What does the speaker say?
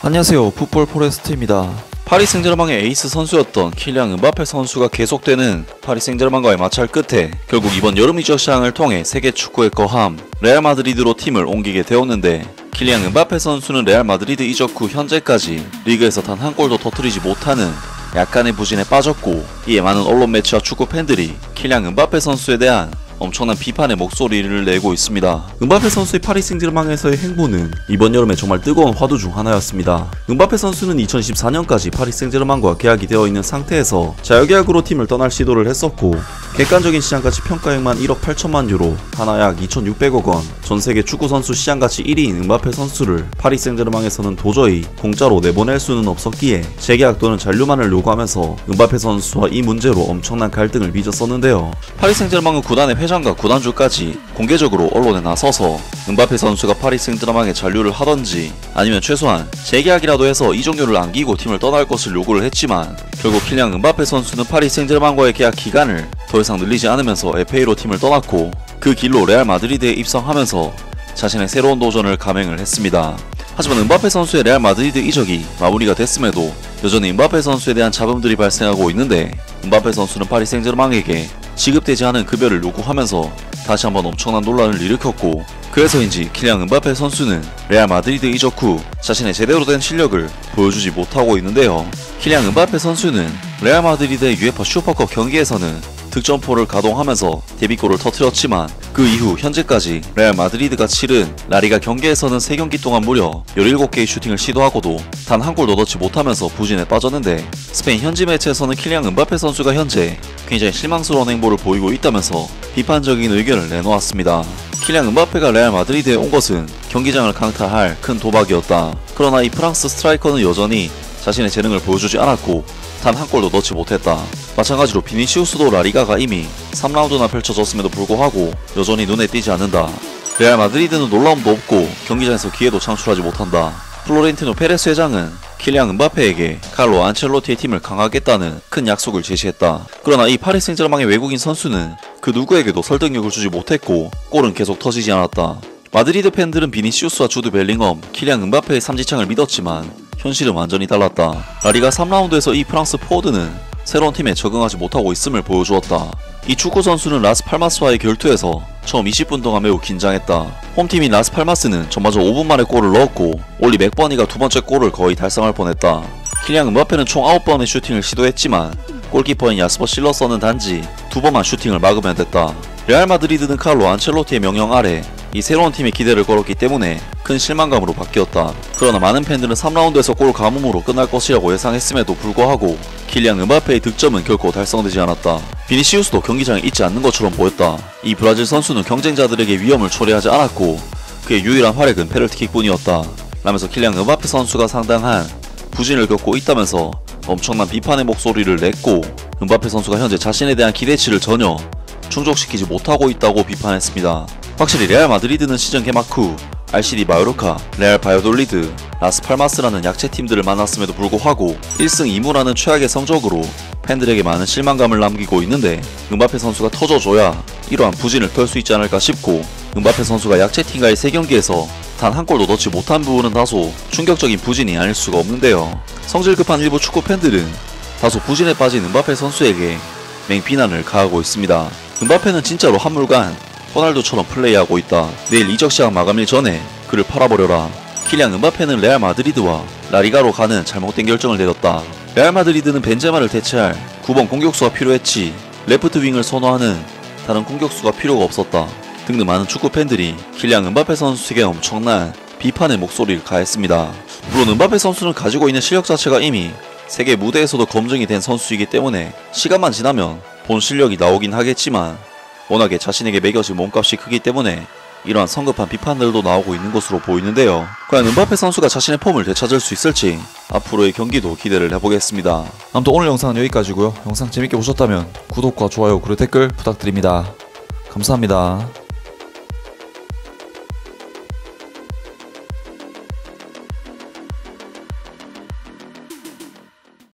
안녕하세요, 풋볼 포레스트입니다. 파리 생제르맹의 에이스 선수였던 킬리앙 음바페 선수가 계속되는 파리 생제르맹과의 마찰 끝에 결국 이번 여름 이적 시장을 통해 세계 축구의 거함 레알 마드리드로 팀을 옮기게 되었는데, 킬리앙 음바페 선수는 레알 마드리드 이적 후 현재까지 리그에서 단 한 골도 터뜨리지 못하는 약간의 부진에 빠졌고, 이에 많은 언론 매체와 축구 팬들이 킬리앙 음바페 선수에 대한 엄청난 비판의 목소리를 내고 있습니다. 음바페 선수의 파리 생제르맹에서의 행보는 이번 여름에 정말 뜨거운 화두 중 하나였습니다. 음바페 선수는 2014년까지 파리 생제르맹과 계약이 되어 있는 상태에서 자유계약으로 팀을 떠날 시도를 했었고, 객관적인 시장가치 평가액만 1억 8천만 유로, 하나 약 2,600억 원, 전세계 축구선수 시장가치 1위인 음바페 선수를 파리 생제르맹에서는 도저히 공짜로 내보낼 수는 없었기에 재계약 또는 잔류만을 요구하면서 음바페 선수와 이 문제로 엄청난 갈등을 빚었었는데요. 파리 생제르맹은 구단의 회장과 구단주까지 공개적으로 언론에 나서서 음바페 선수가 파리 생제르맹에 잔류를 하던지 아니면 최소한 재계약이라도 해서 이적료를 안기고 팀을 떠날 것을 요구를 했지만, 결국 킬리앙 음바페 선수는 파리 생제르맹과의 계약 기간을 더 이상 늘리지 않으면서 FA로 팀을 떠났고, 그 길로 레알 마드리드에 입성하면서 자신의 새로운 도전을 감행을 했습니다. 하지만 음바페 선수의 레알 마드리드 이적이 마무리가 됐음에도 여전히 음바페 선수에 대한 잡음들이 발생하고 있는데, 음바페 선수는 파리 생제르맹에게 지급되지 않은 급여를 요구하면서 다시 한번 엄청난 논란을 일으켰고, 그래서인지 킬리앙 음바페 선수는 레알 마드리드 이적 후 자신의 제대로 된 실력을 보여주지 못하고 있는데요. 킬리앙 음바페 선수는 레알 마드리드의 UEFA 슈퍼컵 경기에서는 득점포를 가동하면서 데뷔골을 터뜨렸지만, 그 이후 현재까지 레알 마드리드가 치른 라리가 경기에서는 3경기 동안 무려 17개의 슈팅을 시도하고도 단 한 골도 넣지 못하면서 부진에 빠졌는데, 스페인 현지 매체에서는 킬리앙 음바페 선수가 현재 굉장히 실망스러운 행보를 보이고 있다면서 비판적인 의견을 내놓았습니다. 킬리앙 음바페가 레알 마드리드에 온 것은 경기장을 강타할 큰 도박이었다. 그러나 이 프랑스 스트라이커는 여전히 자신의 재능을 보여주지 않았고 단 한 골도 넣지 못했다. 마찬가지로 비니시우스도 라리가가 이미 3라운드나 펼쳐졌음에도 불구하고 여전히 눈에 띄지 않는다. 레알 마드리드는 놀라움도 없고 경기장에서 기회도 창출하지 못한다. 플로렌티노 페레스 회장은 킬리앙 음바페에게 칼로 안첼로티의 팀을 강하겠다는 큰 약속을 제시했다. 그러나 이 파리 생제르맹의 외국인 선수는 그 누구에게도 설득력을 주지 못했고 골은 계속 터지지 않았다. 마드리드 팬들은 비니시우스와 주드 벨링엄, 킬리앙 음바페의 삼지창을 믿었지만 현실은 완전히 달랐다. 라리가 3라운드에서 이 프랑스 포워드는 새로운 팀에 적응하지 못하고 있음을 보여주었다. 이 축구 선수는 라스팔마스와의 결투에서 처음 20분 동안 매우 긴장했다. 홈팀인 라스팔마스는 전반전 5분 만에 골을 넣었고 올리 맥버니가 두 번째 골을 거의 달성할 뻔했다. 킬리앙 음바페는 총 9번의 슈팅을 시도했지만 골키퍼인 야스퍼 실러서는 단지 2번만 슈팅을 막으면 됐다. 레알 마드리드는 칼로 안첼로티의 명령 아래 이 새로운 팀에 기대를 걸었기 때문에 큰 실망감으로 바뀌었다. 그러나 많은 팬들은 3라운드에서 골 가뭄으로 끝날 것이라고 예상했음에도 불구하고 킬리앙 음바페의 득점은 결코 달성되지 않았다. 비니시우스도 경기장에 있지 않는 것처럼 보였다. 이 브라질 선수는 경쟁자들에게 위험을 초래하지 않았고 그의 유일한 활약은 페널티킥뿐이었다. 라면서 킬리앙 음바페 선수가 상당한 부진을 겪고 있다면서 엄청난 비판의 목소리를 냈고, 음바페 선수가 현재 자신에 대한 기대치를 전혀 충족시키지 못하고 있다고 비판했습니다. 확실히 레알 마드리드는 시즌 개막 후 RCD 마요르카, 레알 바이오돌리드, 라스팔마스라는 약체팀들을 만났음에도 불구하고 1승 2무라는 최악의 성적으로 팬들에게 많은 실망감을 남기고 있는데, 음바페 선수가 터져줘야 이러한 부진을 털 수 있지 않을까 싶고, 음바페 선수가 약체팀과의 3경기에서 단 한 골도 넣지 못한 부분은 다소 충격적인 부진이 아닐 수가 없는데요. 성질 급한 일부 축구 팬들은 다소 부진에 빠진 음바페 선수에게 맹비난을 가하고 있습니다. 음바페는 진짜로 한물간 호날두처럼 플레이하고 있다. 내일 이적 시장 마감일 전에 그를 팔아버려라. 킬리앙 음바페는 레알 마드리드와 라리가로 가는 잘못된 결정을 내렸다. 레알 마드리드는 벤제마를 대체할 9번 공격수가 필요했지 레프트 윙을 선호하는 다른 공격수가 필요가 없었다. 등등 많은 축구 팬들이 킬리앙 음바페 선수에게 엄청난 비판의 목소리를 가했습니다. 물론 음바페 선수는 가지고 있는 실력 자체가 이미 세계 무대에서도 검증이 된 선수이기 때문에 시간만 지나면 본 실력이 나오긴 하겠지만, 워낙에 자신에게 매겨질 몸값이 크기 때문에 이러한 성급한 비판들도 나오고 있는 것으로 보이는데요. 과연 음바페 선수가 자신의 폼을 되찾을 수 있을지 앞으로의 경기도 기대를 해보겠습니다. 아무튼 오늘 영상은 여기까지고요. 영상 재밌게 보셨다면 구독과 좋아요 그리고 댓글 부탁드립니다. 감사합니다.